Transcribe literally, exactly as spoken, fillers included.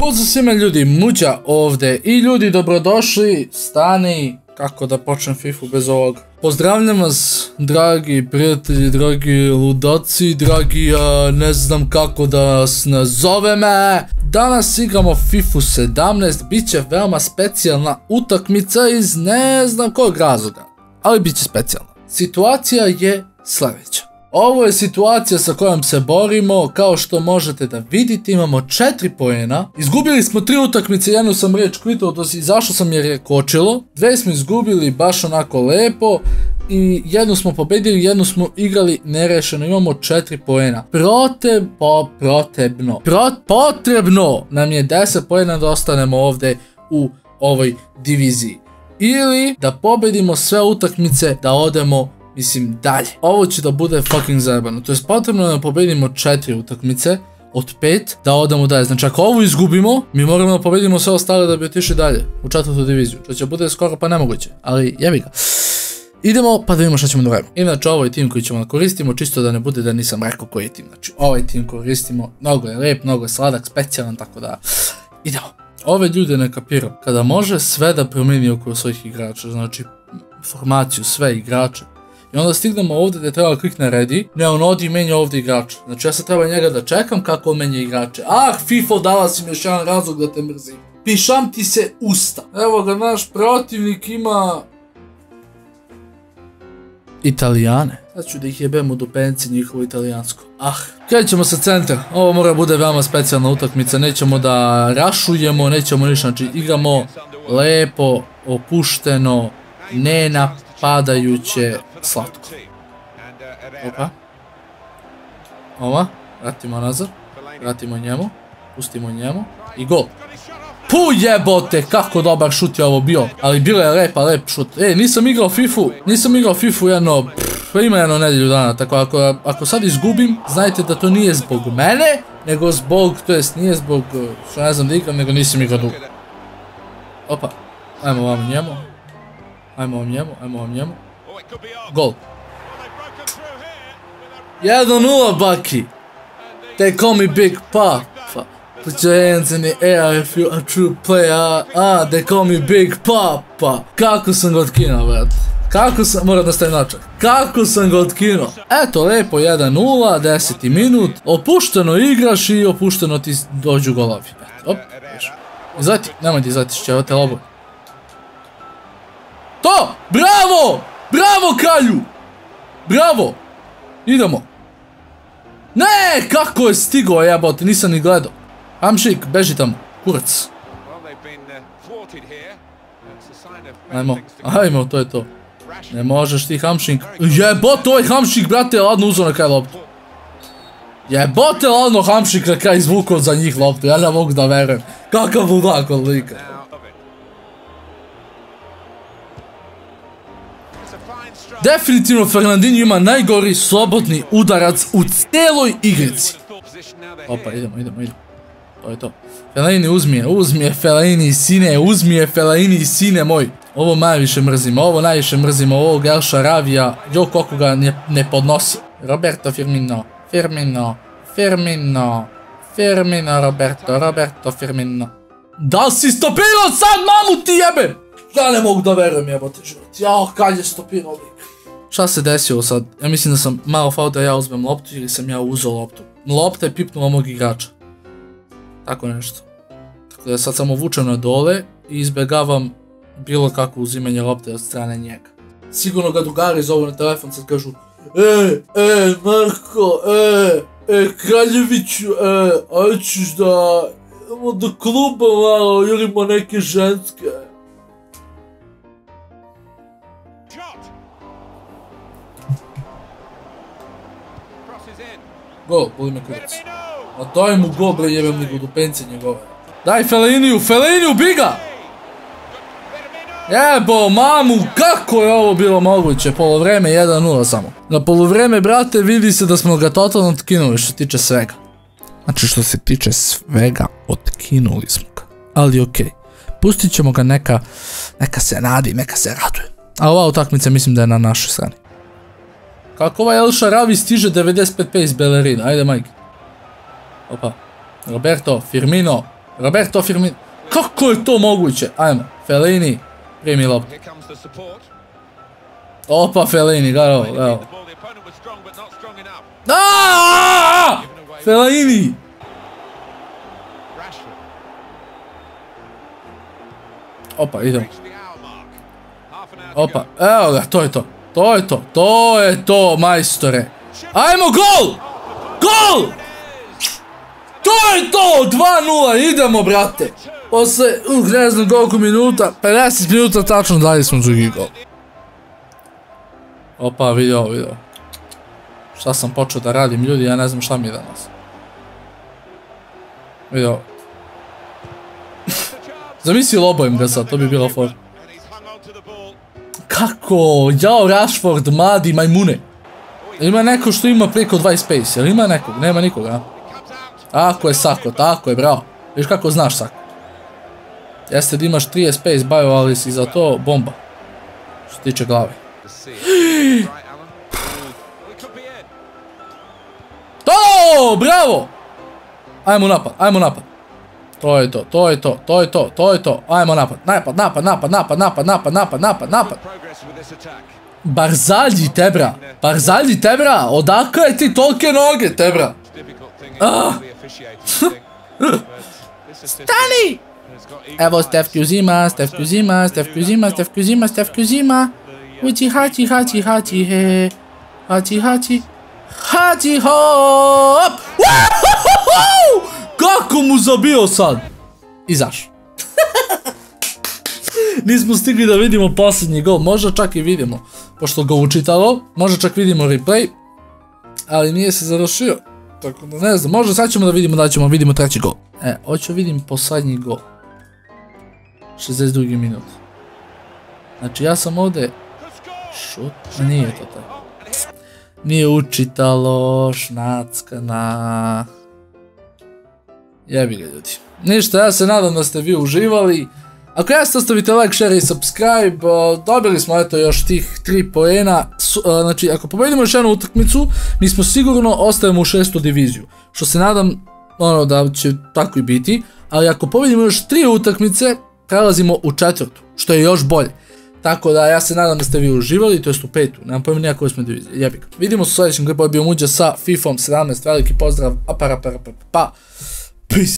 Pozdrav svima ljudi, Muđa ovdje i ljudi dobrodošli, stani, kako da počnem FIFA bez ovog. Pozdravljam vas, dragi prijatelji, dragi ludaci, dragi a, ne znam kako da vas nazove me. Danas igramo FIFA sedamnaest, bit će veoma specijalna utakmica iz ne znam kojeg razloga, ali bit će specijalna. Situacija je sljedeća. Ovo je situacija sa kojom se borimo, kao što možete da vidite imamo četiri poena. Izgubili smo tri utakmice, jednu sam riječ kvitao, izašao sam jer je kočilo. Dve smo izgubili baš onako lepo i jednu smo pobedili, jednu smo igrali nerešeno, imamo četiri poena. Prote, po, protebno, Pro, potrebno nam je deset poena da ostanemo ovdje u ovoj diviziji. Ili da pobedimo sve utakmice da odemo, mislim, dalje. Ovo će da bude fucking zajebano. To je potrebno da pobedimo četiri utakmice od pet da odemo dalje. Znači ako ovo izgubimo, mi moramo da pobedimo sve ostale da bi otišli dalje u četvrtu diviziju. Što će bude skoro pa nemoguće, ali jebi ga. Idemo pa da vidimo šta ćemo da radimo. Inače ovo je tim koji ćemo da koristimo, čisto da ne bude da nisam rekao koji je tim. Znači ovaj tim koristimo, mnogo je lep, mnogo je sladak, specijalan, tako da idemo. Ove ljude ne kapiram. Kada može sve da promijeni oko svojih igrača, znači formaciju, sve igrače. I onda stignemo ovdje gdje treba klikne ready, ne on odi i menja ovdje igrače. Znači ja sad treba njega da čekam kako on menja igrače. Ah, FIFA, dala si mi još jedan razlog da te mrzim. Pišam ti se usta. Evo ga, naš protivnik ima Italijane. Sad ću da ih jebem u dupenci njihovo italijansko. Ah, krećemo sa centra. Ovo mora bude veoma specijalna utakmica. Nećemo da rašujemo, nećemo ništa. Znači igramo lepo, opušteno, ne napadajuće, slatko. Opa. Ova. Vratimo nazad. Vratimo njemu. Pustimo njemu. I gol. Puh jebote, kako dobar šut je ovo bio. Ali bilo je lepa, lep šut. E, nisam igrao FIFU. Nisam igrao FIFU jedno, pff, ima jedno nedelju dana. Tako ako, ako sad izgubim, znajte da to nije zbog mene, nego zbog, to jest nije zbog, što ne znam da igram, nego nisam igrao dugo. Opa. Ajmo vam njemu. Ajmo vam njemu, ajmo vam njemu. Gol. jedan nula, Bucky. They call me Big Papa. Put your hands in the air if you're a true player. Ah, they call me Big Papa. Kako sam ga otkinuo, brat. Kako sam, moram da stavim načak. Kako sam ga otkinuo. Eto, lepo, jedan nula, deseti minut. Opušteno igraš i opušteno ti dođu golovi. Eto, op, viš. Izleti, nemoj ti izleti, šćevate lobo. To! Bravo! Bravo, kralju! Bravo! Idemo. Ne! Kako je stigao, jebote, nisam ni gledao. Hamšik, beži tamo. Kurac. Ajmo, ajmo, to je to. Ne možeš ti, Hamšik. Jebote, ovaj Hamšik, brate, ladno uzeo na kraj loptu. Jebote, ladno Hamšik na kraj izvukao za njih loptu. Ja ne mogu da verujem. Kakav budak od lika. Definitivno Fernandinho ima najgori slobodni udarac u cijeloj igrici. Opa, idemo, idemo, idemo. To je to. Fellaini, uzmi je, uzmi je Fellaini, sine, uzmi je Fellaini, sine moj. Ovo najviše mrzimo, ovo najviše mrzimo, ovog El Sharavija, jo koliko ga ne, ne podnosi. Roberto Firmino, Firmino, Firmino, Firmino, Roberto, Roberto Firmino. Da li si stopirao sad, mamu ti jebem? Ja ne mogu da verujem, jebote život. Jao, kad je stopirao lik. Šta se desilo sad? Ja mislim da sam malo fao da ja uzmem loptu ili sam ja uzeo loptu. Lopta je pipnula mog igrača. Tako nešto. Tako da sad samo vučem na dole i izbjegavam bilo kako uzimanje lopte od strane njega. Sigurno ga drugari zovu na telefon, sad kažu: E, e, Marko, e, e, Kraljeviću, e, ajćeš da idemo do kluba malo, jurimo neke ženske. Gol, boli me kurac. A daj mu gol, bre, jebem li go do pence njegove. Daj Fellainiju, Fellainiju, biga! Jebo, mamu, kako je ovo bilo moguće? Polovreme jedan nula samo. Na polovreme, brate, vidi se da smo ga totalno otkinuli što se tiče svega. Znači što se tiče svega, otkinuli smo ga. Ali okej, pustit ćemo ga neka, neka se nadi, neka se raduje. A ova utakmica mislim da je na našoj strani. Kako ovaj El Sharavi stiže devedeset pet pace Bellerina, ajde Mike. Opa, Roberto, Firmino, Roberto Firmino. Kako je to moguće? Ajmo, Fellaini. Primi loptu. Opa, Fellaini, gledaj ovo, gledaj ovo. Aaaa! Fellaini! Opa, idemo. Opa, evo ga, to je to. To je to, to je to, majstore. Ajmo, gol! Gol! To je to, dva nula, idemo, brate. Posle, uh, ne znam koliko minuta, pedeset minuta tačno dali smo drugi gol. Opa, vidio, vidio. Šta sam počeo da radim, ljudi, ja ne znam šta mi je danas. Vidio. Zamisli lobojem ga sad, to bi bilo for. Kako? Jao, Rashford, mladi majmune. Ima neko što ima preko dvadeset pace, jel ima nekog? Nema nikoga. Tako je Sako, tako je, bravo. Viš kako znaš Sako. Jeste da imaš trideset pace bio, ali si za to bomba. Što se tiče glave. To, bravo! Ajmo napad, ajmo napad. To je to, to je to, to je to, to je to. Ajmo napad, napad, napad, napad, napad, napad, napad, napad, napad, napad. Barzalji, Tebra. Barzalji, Tebra. Odakle ti tolke noge, Tebra? Stani! Evo Stefki uzima, Stefki uzima, Stefki uzima, Stefki uzima, Stefki uzima. Ući, hači, hači, hači, he. Hači, hači. Hači, hop! Kako mu zabio sad? Izaš. Nismo stigli da vidimo posljednji gol, možda čak i vidimo, pošto ga učitalo, možda čak vidimo replay, ali nije se završio, tako da ne znam, možda sad ćemo da vidimo da ćemo vidimo treći gol. E, hoću vidim posljednji gol. šezdeset drugi minut. Znači ja sam ovdje, šut, a nije to tako. Nije učitalo, šnackana. Jebi ga ljudi. Ništa, ja se nadam da ste vi uživali. Ako jeste, ostavite like, share i subscribe. Dobili smo eto još tih tri poena. Znači, ako pobedimo još jednu utakmicu, mi smo sigurno ostajemo u šestu diviziju. Što se nadam, ono, da će tako i biti. Ali ako pobedimo još tri utakmice, prelazimo u četvrtu, što je još bolje. Tako da ja se nadam da ste vi uživali, to jest u petu. Nemam pojma nijako smo divizije. Jebi ga. Vidimo se u sljedećem klipu, bio Muđa sa FIFA sedamnaest. Veliki pozdrav. Apara, para, pa, pa. Peace.